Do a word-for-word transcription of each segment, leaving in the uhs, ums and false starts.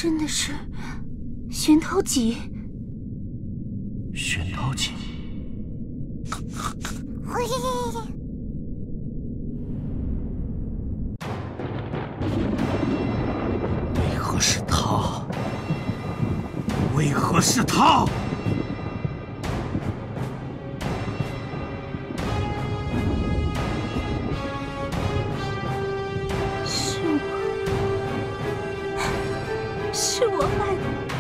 真的是玄桃戟。 玄桃戟。为何是他？为何是他？ 是我，是我害的。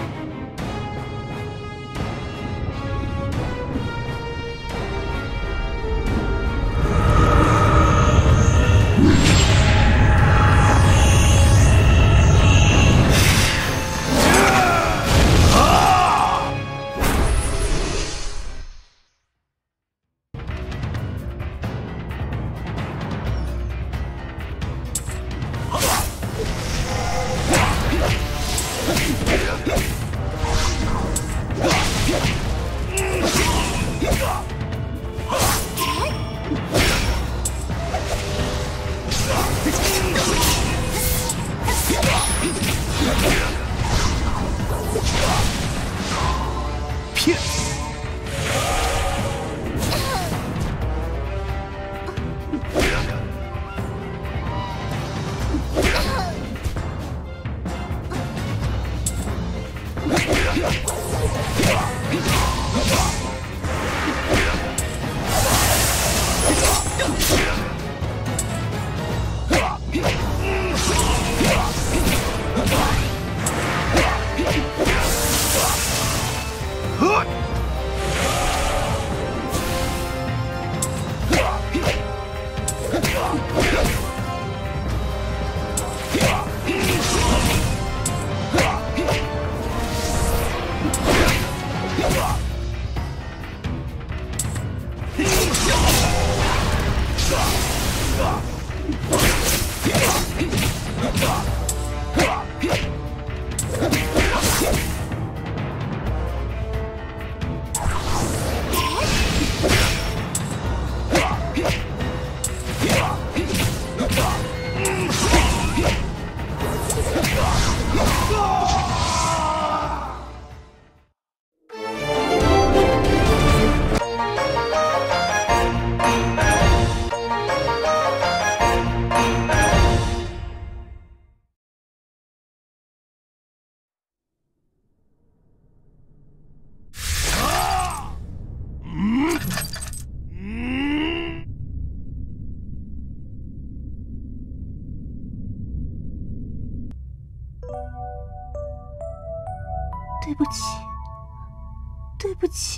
对不起，对不起。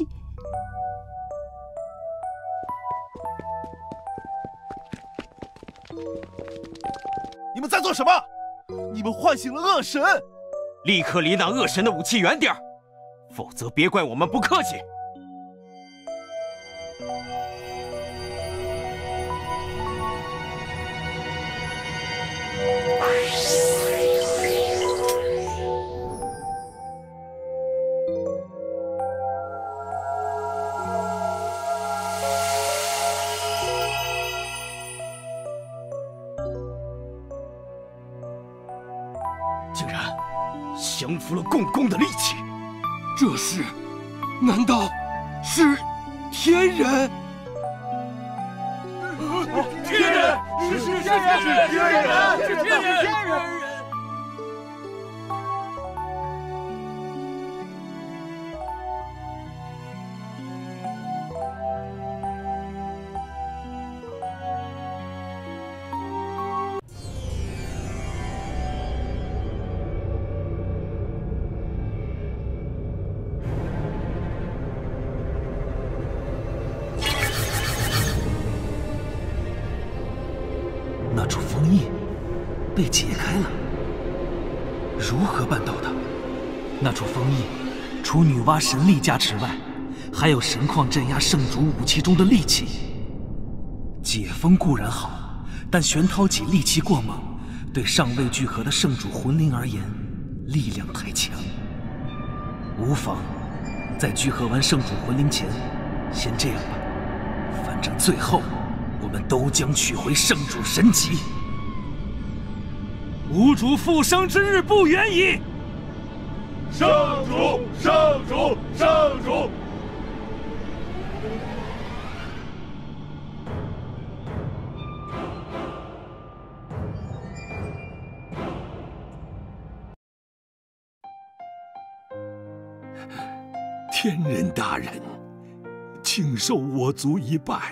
你们在做什么？你们唤醒了恶神！ 立刻离那恶神的武器远点儿，否则别怪我们不客气。 竟然降服了共工的力气， 这是，难道是天人？ 天人，是是天人，是天人，是天人，天人。 那处封印被解开了，如何办到的？那处封印除女娲神力加持外，还有神矿镇压圣主武器中的利器。解封固然好，但玄涛戟戾气过猛，对尚未聚合的圣主魂灵而言，力量太强。无妨，在聚合完圣主魂灵前，先这样吧。反正最后。 我们都将取回圣主神戟，吾主复生之日不远矣。 圣主，圣主，圣主！ 天人大人，请受我族一拜。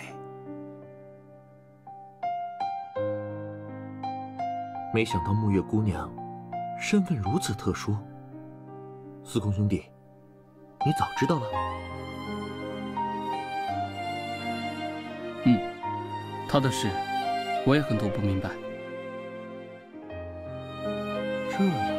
没想到沐月姑娘身份如此特殊。司空兄弟，你早知道了？ 嗯，他的事我也很多不明白。 这样啊。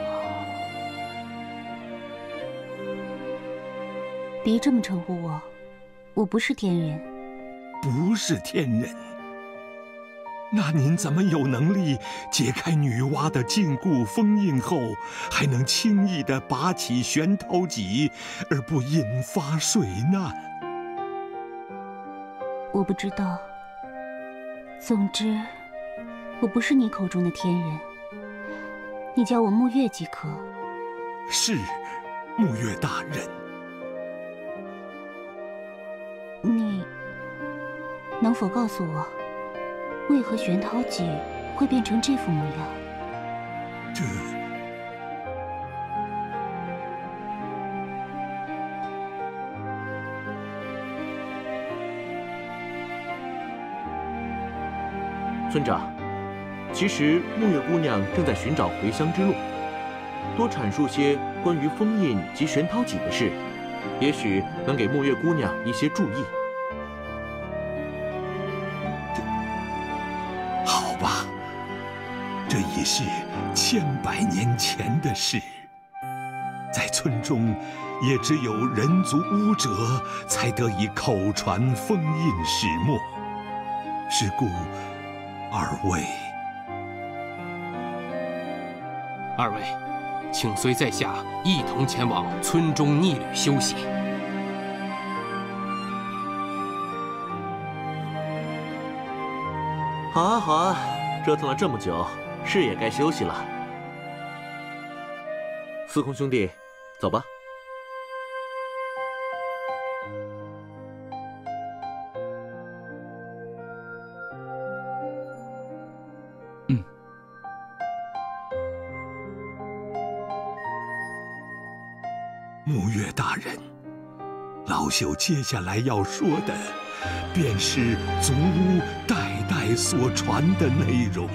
别这么称呼我，我不是天人。 不是天人？那您怎么有能力解开女娲的禁锢封印后，还能轻易地拔起玄涛戟，而不引发水难？ 我不知道。总之，我不是你口中的天人。你叫我沐月即可。 是，沐月大人。 你能否告诉我，为何玄涛戟会变成这副模样？ 这…… 村长，其实沐月姑娘正在寻找回乡之路，多阐述些关于封印及玄涛戟的事，也许能给沐月姑娘一些注意。 好吧，这已是千百年前的事，在村中也只有人族巫者才得以口传封印始末。是故，二位， 二位，请随在下一同前往村中逆旅休息。 好啊，好啊，折腾了这么久，是也该休息了。司空兄弟，走吧。 嗯。 沐月大人，老朽接下来要说的，便是族巫代代所传的内容。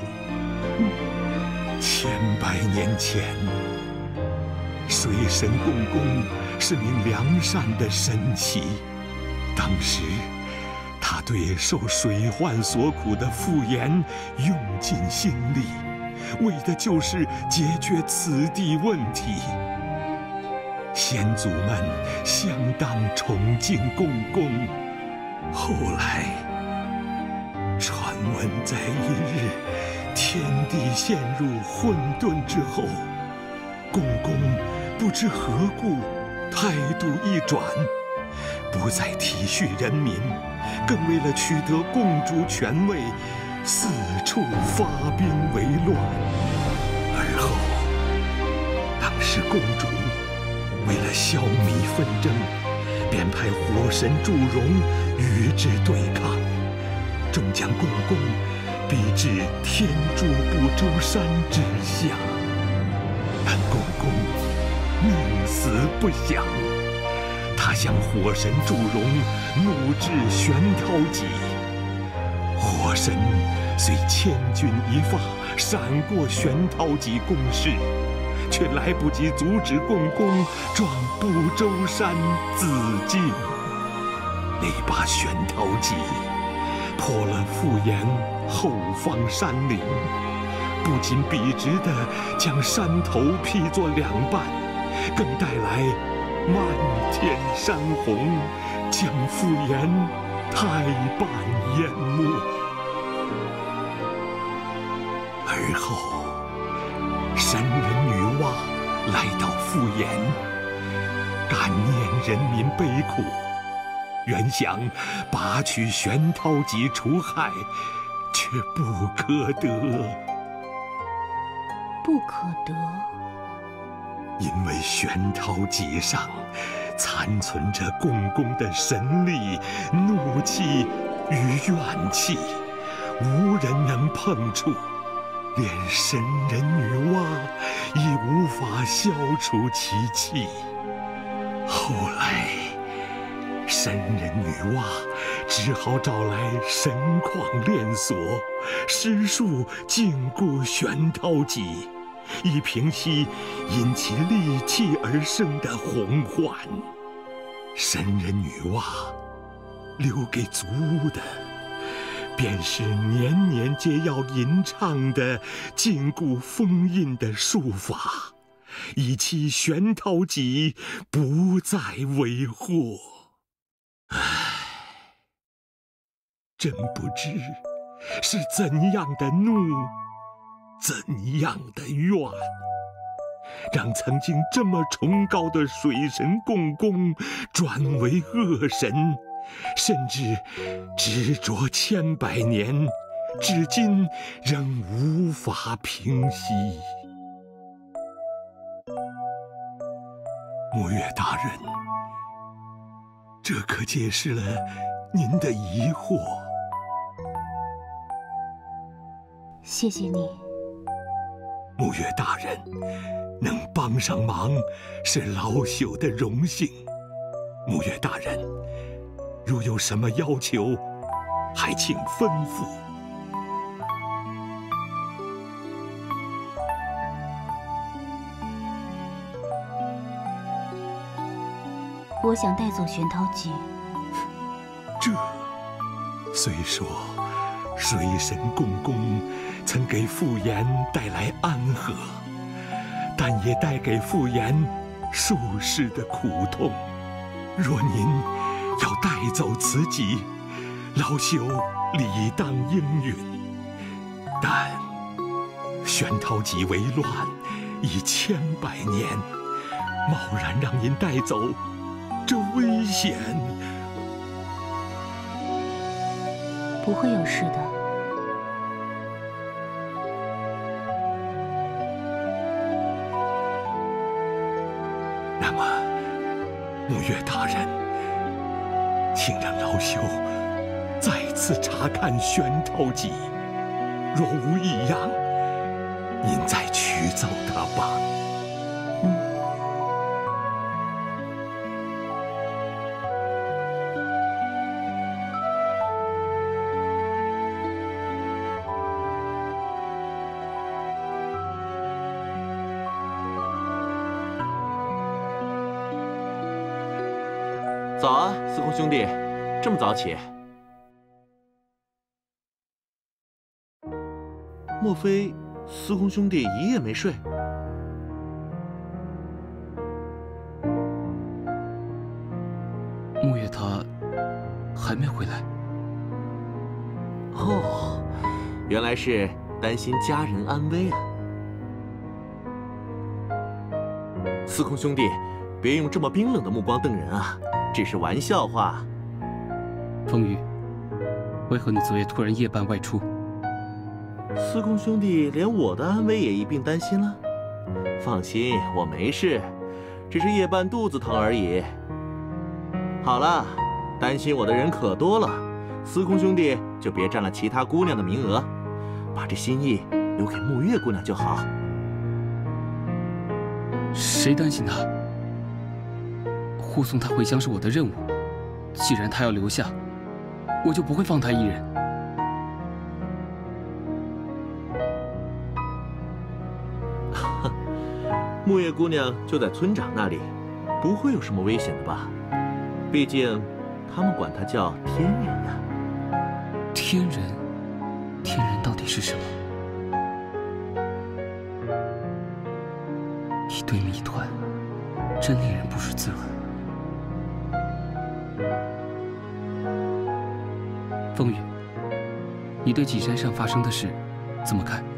千百年前，水神共工是名良善的神祇，当时他对受水患所苦的妇颜用尽心力，为的就是解决此地问题。先祖们相当崇敬共工，后来传闻在一日天地陷入混沌之后，共工不知何故态度一转，不再体恤人民，更为了取得共主权位，四处发兵为乱。而后，当时共主为了消弭纷争，便派火神祝融与之对抗，终将共工逼至天竺不周山之下。但共工宁死不降，他向火神祝融怒掷玄涛戟，火神虽千钧一发闪过玄涛戟攻势，却来不及阻止共工撞不周山自尽。那把玄涛戟破了妇颜后方山岭，不仅笔直地将山头劈作两半，更带来漫天山洪，将妇颜太半淹没。而后，神人女娲来到妇颜，感念人民悲苦，原想拔取玄涛戟除害，却不可得。 不可得。 因为玄涛脊上残存着公公的神力、怒气与怨气，无人能碰触，连神人女娲亦无法消除其气。后来，神人女娲只好找来神矿炼锁，施术禁锢玄涛脊，以平息因其戾气而生的洪患。神人女娲留给族的，便是年年皆要吟唱的禁锢封印的术法，以期玄涛脊不再为祸。唉，真不知是怎样的怒，怎样的怨，让曾经这么崇高的水神共工转为恶神，甚至执着千百年，至今仍无法平息。沐月大人，这可解释了您的疑惑。 谢谢你。 沐月大人，能帮上忙是老朽的荣幸。沐月大人，如有什么要求，还请吩咐。 我想带走玄涛脊。 这虽说水神共工曾给傅炎带来安和，但也带给傅炎数世的苦痛。若您要带走此脊，老朽理当应允。但玄涛脊为乱已千百年，贸然让您带走，这危险。 不会有事的。 那么，沐月大人，请让老朽再次查看玄涛脊，若无异样，您再取走它吧。 嗯。 早啊，司空兄弟，这么早起？莫非司空兄弟一夜没睡？ 沐月他还没回来。 哦，原来是担心家人安危啊。司空兄弟，别用这么冰冷的目光瞪人啊！只是玩笑话。 风雨，为何你昨夜突然夜半外出？ 司空兄弟连我的安危也一并担心了。放心，我没事，只是夜半肚子疼而已。好了，担心我的人可多了，司空兄弟就别占了其他姑娘的名额，把这心意留给沐月姑娘就好。 谁担心她？护送她回乡是我的任务，既然她要留下，我就不会放她一人。 沐月姑娘就在村长那里，不会有什么危险的吧？毕竟他们管她叫天人呀。 天人，天人到底是什么？一堆谜团，真令人不是滋味。风雨，你对脊山上发生的事怎么看？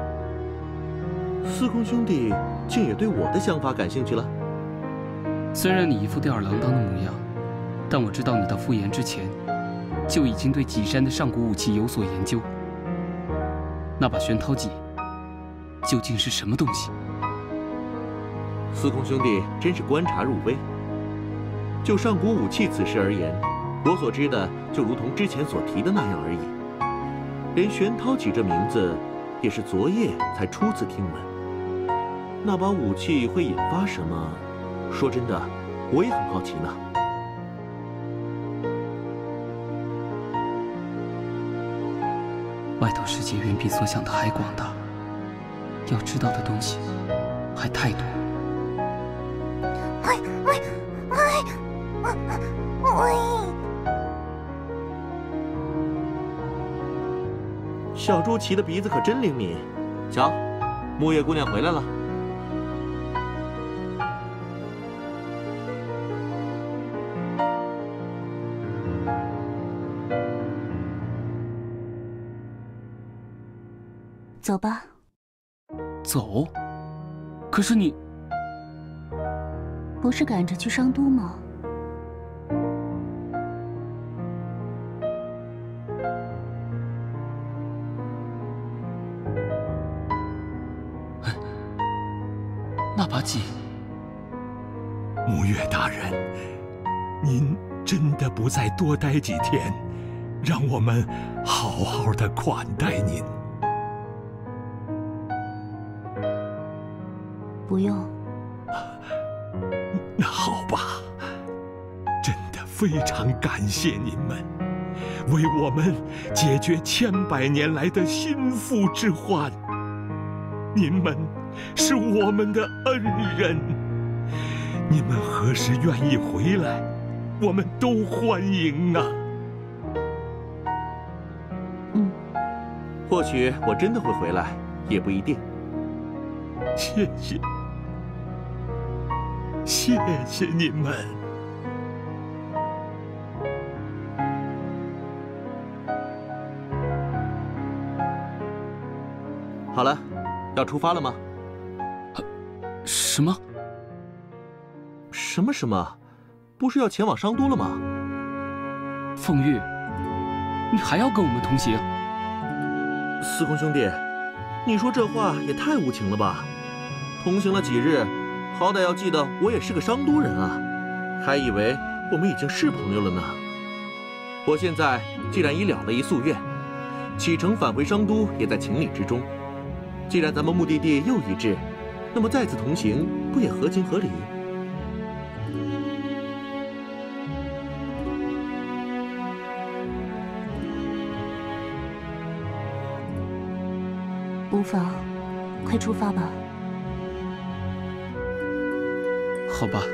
司空兄弟竟也对我的想法感兴趣了。 虽然你一副吊儿郎当的模样，但我知道你到傅炎之前，就已经对脊山的上古武器有所研究。那把玄涛戟究竟是什么东西？ 司空兄弟真是观察入微。就上古武器此事而言，我所知的就如同之前所提的那样而已。连玄涛戟这名字，也是昨夜才初次听闻。那把武器会引发什么？说真的，我也很好奇呢。 外头世界远比所想的还广大，要知道的东西还太多。 喂喂喂喂！ 小猪骑的鼻子可真灵敏，瞧，木叶姑娘回来了。 走吧。 走？可是你不是赶着去商都吗？ 那把戟， 沐月大人，您真的不再多待几天，让我们好好的款待您。 不用。 那好吧，真的非常感谢您们，为我们解决千百年来的心腹之患。您们是我们的恩人，你们何时愿意回来，我们都欢迎啊。 嗯， 或许我真的会回来，也不一定。 谢谢，谢谢你们。 好了，要出发了吗？ 什么？ 什么什么？不是要前往商都了吗？ 凤玉，你还要跟我们同行？ 司空兄弟，你说这话也太无情了吧！同行了几日，好歹要记得我也是个商都人啊，还以为我们已经是朋友了呢。我现在既然已了了一夙愿，启程返回商都也在情理之中。既然咱们目的地又一致，那么再次同行不也合情合理？ 无妨，快出发吧。 好吧。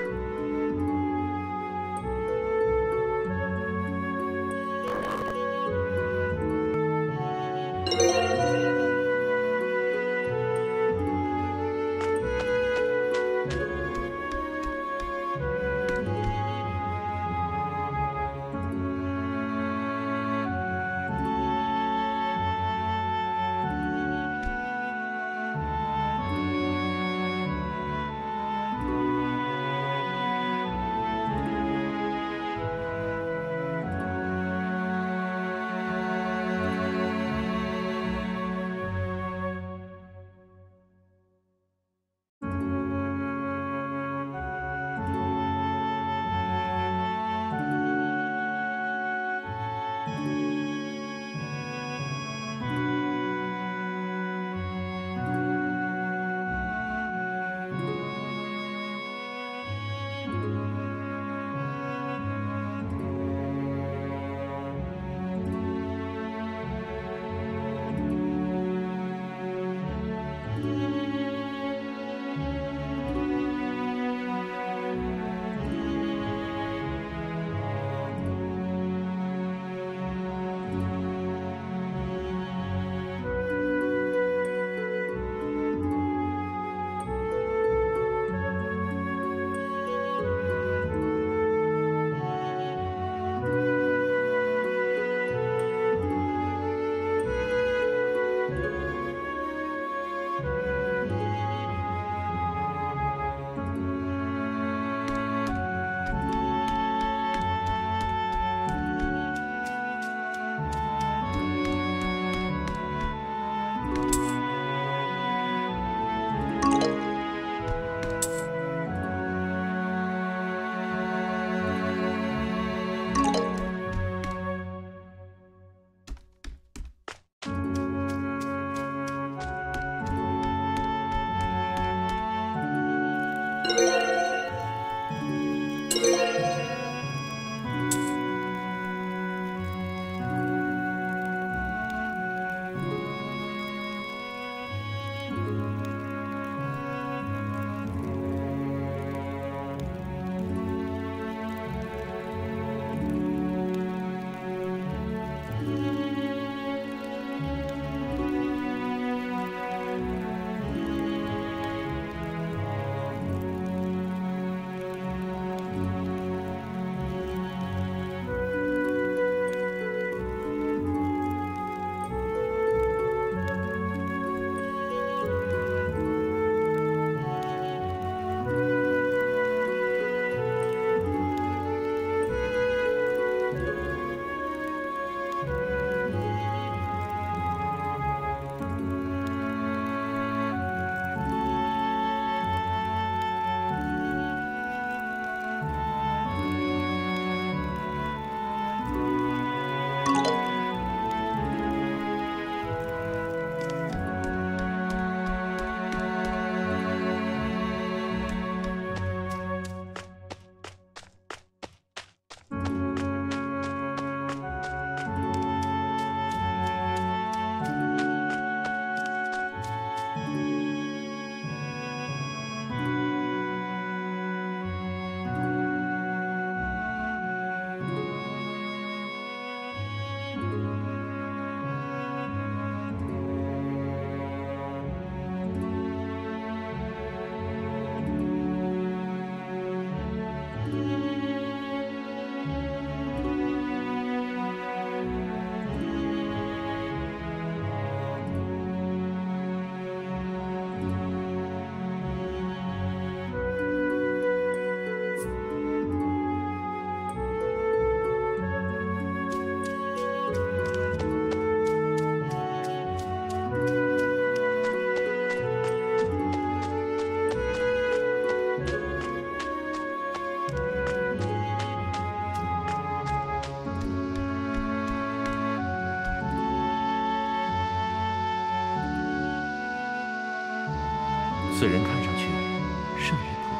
虽然看上去甚为普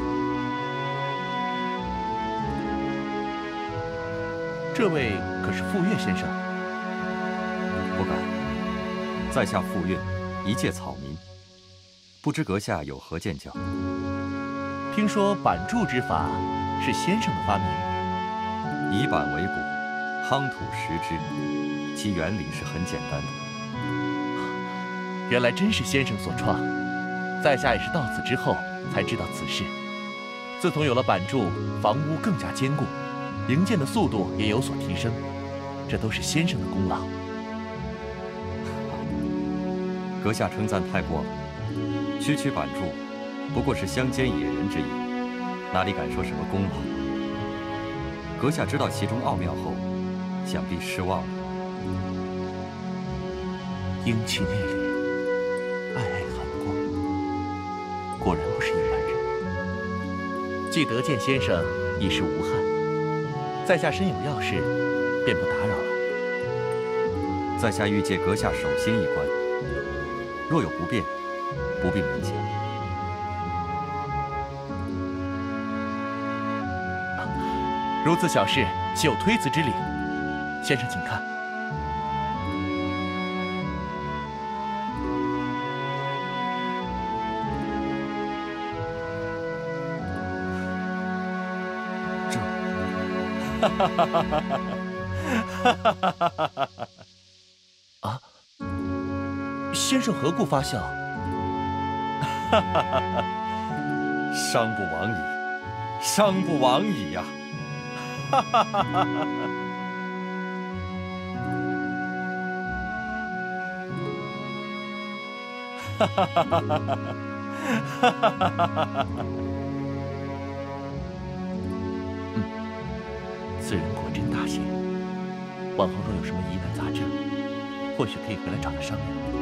通。这位可是傅岳先生？ 不敢，在下傅岳，一介草民，不知阁下有何见教？ 听说板柱之法是先生的发明。 以板为骨，夯土石之，其原理是很简单的。 原来真是先生所创，在下也是到此之后才知道此事。自从有了板柱，房屋更加坚固，营建的速度也有所提升，这都是先生的功劳。 阁下称赞太过了，区区板柱，不过是乡间野人之意，哪里敢说什么功劳？阁下知道其中奥妙后，想必失望了。 英气内敛，爱爱寒光，果然不是一般人。既得见先生，已是无憾。在下身有要事，便不打扰了。 在下欲借阁下手心一观，若有不便，不必勉强。 如此小事，岂有推辞之理？先生请看。 这， 哈哈哈哈哈哈！啊！先生何故发笑？ 哈哈哈哈！伤不往矣，伤不往矣呀！哈哈哈哈哈！哈哈哈哈哈！哈哈哈哈！ 嗯，此人果真大贤。往后若有什么疑难杂症，或许可以回来找他商量。